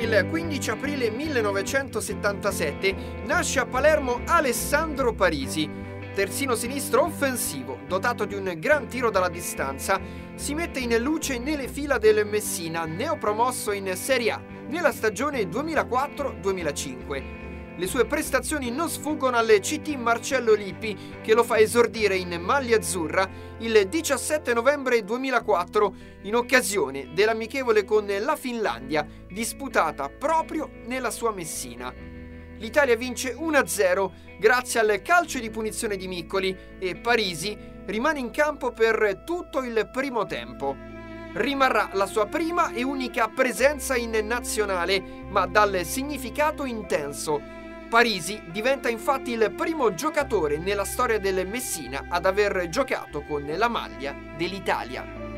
Il 15 aprile 1977 nasce a Palermo Alessandro Parisi. Terzino sinistro offensivo, dotato di un gran tiro dalla distanza, si mette in luce nelle fila del Messina, neopromosso in Serie A nella stagione 2004-2005. Le sue prestazioni non sfuggono al CT Marcello Lippi, che lo fa esordire in maglia azzurra il 17 novembre 2004 in occasione dell'amichevole con la Finlandia, disputata proprio nella sua Messina. L'Italia vince 1-0 grazie al calcio di punizione di Miccoli e Parisi rimane in campo per tutto il primo tempo. Rimarrà la sua prima e unica presenza in nazionale, ma dal significato intenso. Parisi diventa infatti il primo giocatore nella storia del Messina ad aver giocato con la maglia dell'Italia.